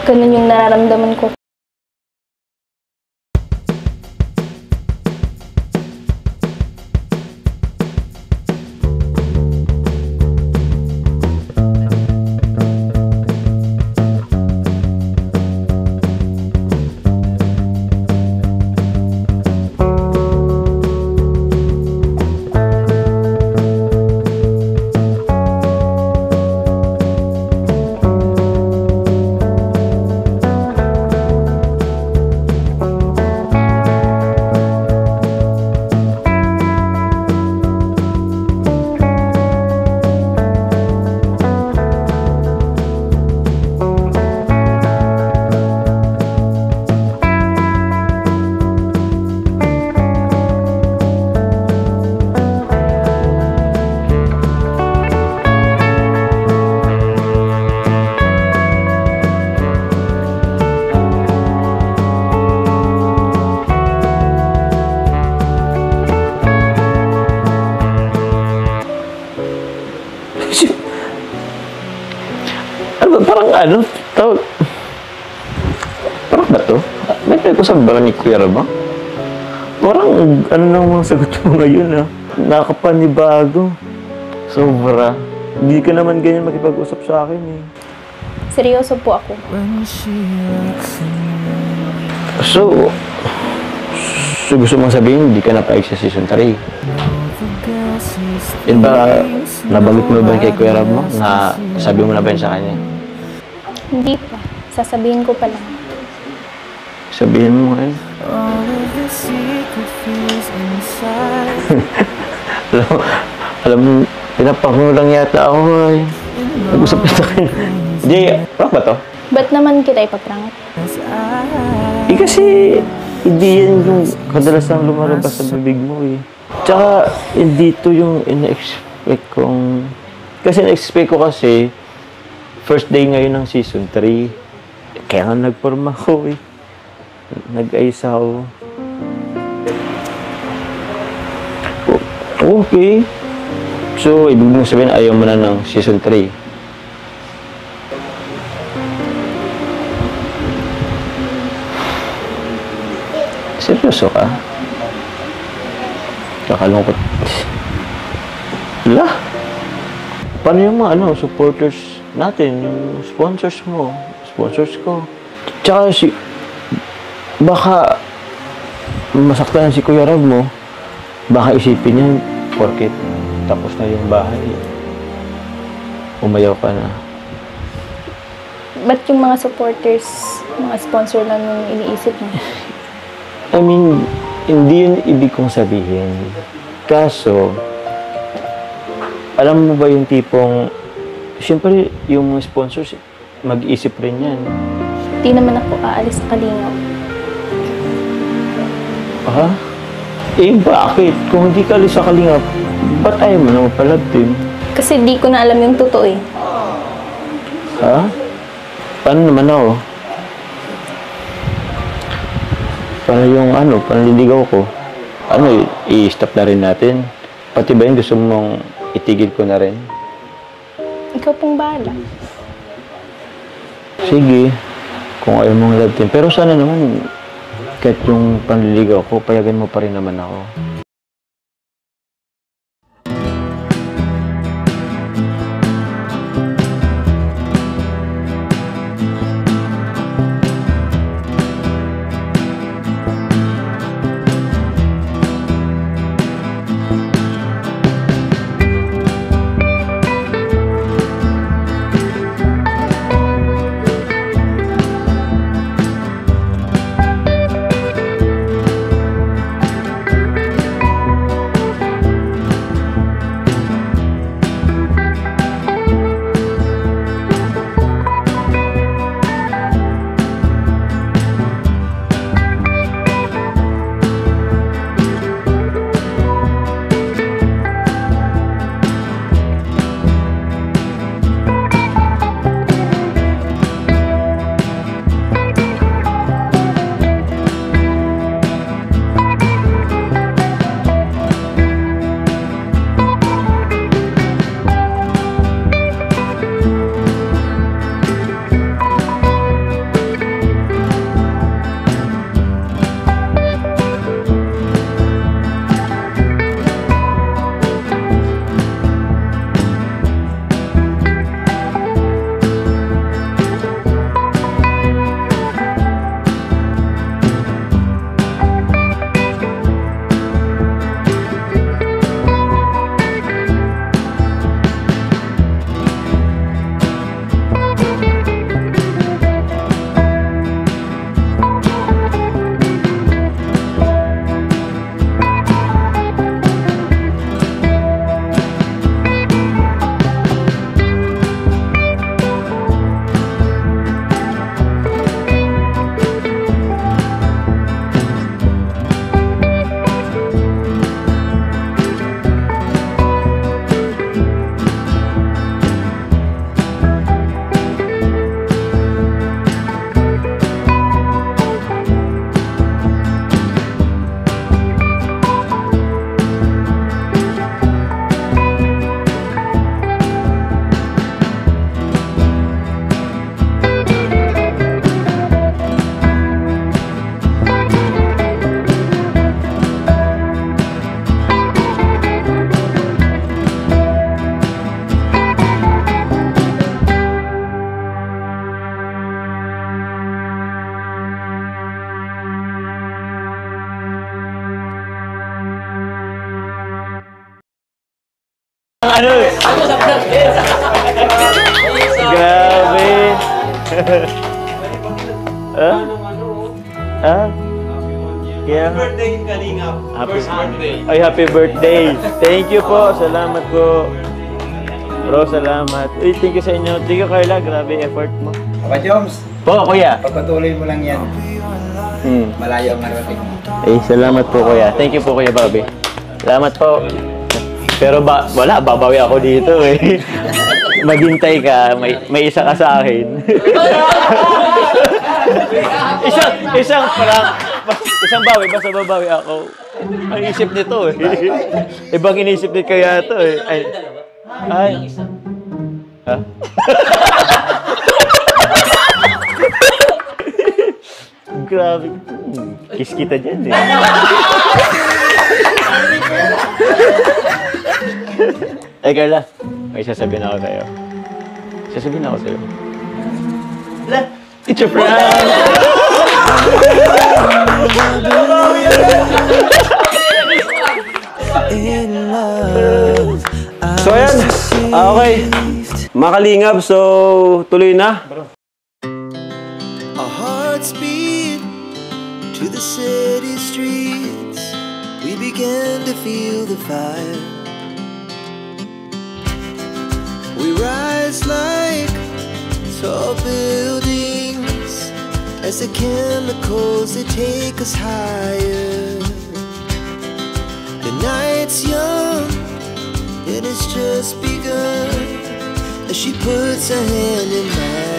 Ganun yung nararamdaman ko. Parang ano, tawag, parang ba to? May pinag-usap ba ni Kuya Rab? Parang ano nang mga sagot mo ngayon nakapanibago. Sobra. Hindi ka naman ganyan makipag-usap sa akin eh. Seryoso po ako. So gusto mong sabihin, hindi ka napaig sa season 3? Yun ba, nabanggit mo ba kay Kuya Rab mo? Na sabi mo na ba yun sa kanya? Hindi pa. Sasabihin ko pa lang. Sabihin mo eh. alam mo, pinapakulo lang yata ako eh. Nag-usap na tayo. Hindi, prank ba to? Ba't naman kita ipaprank? Eh kasi, hindi yan yung kadalasang lumalabas sa bibig mo eh. Tsaka, hindi to yung ina-expect kong... Kasi na-expect ko kasi, first day ngayon ng season 3. Kaya nga nagporma ko eh. Nag-ayos ako. Okay. So, ibig mong sabihin, ayaw mo na ng season 3. Seryoso ka? Kakalungkot. Wala. Paano yung mga supporters natin, yung sponsors mo, sponsors ko. Tsaka baka masaktan si Kuya Rab mo, baka isipin niya, porket tapos na yung bahay, umayaw ka na. Ba't yung mga supporters, mga sponsor lang yung iniisip mo? I mean, hindi yun ibig kong sabihin. Kaso, alam mo ba yung tipong, siyempre, yung mga sponsors, mag-isip rin yan. Di naman ako aalis sa Kalingap. Ha? Eh, bakit? Kung hindi ka alis sa Kalingap, ba't ayaw mo na mapalab din? Kasi di ko na alam yung totoo eh. Ha? Paano naman ako? Paano yung panliligaw ko? I-stop na rin natin? Pati ba yung gusto mong itigil ko na rin? Ikaw pong bahala. Sige, kung ayaw mong love team. Pero sana naman, kahit yung panliligaw ko, payagan mo pa rin naman ako. Ah? Ah? Kaya, Birthday Kalingap. happy, First birthday. ay, happy birthday. Thank you po. Salamat po. Bro, salamat. Uy, thank you sa inyo. Thank you, Carla. Grabe effort mo. Papa Joms, Po, kuya. pagpatuloy mo lang yan. Malayo ang marating mo. Eh, salamat po, kuya. Thank you po, Kuya Bobby. Salamat po. Pero wala, babawi ako dito eh. Maghintay ka, may isa ka sa akin. isang bawi, basta babawi ako. Ang isip nito eh. Ibang inisip nito kaya ito eh. Ay. Ha? Grabe. Kiss kita dyan eh. Ay, Carla. May sasabihin ako sa'yo. Sasabihin ako sa'yo. It's a prank! So ayan, okay. Mga Kalingap, so tuloy na. Our hearts beat to the city streets. We began to feel the fire. We rise like tall buildings as the chemicals they take us higher. The night's young and it's just begun as she puts her hand in mine.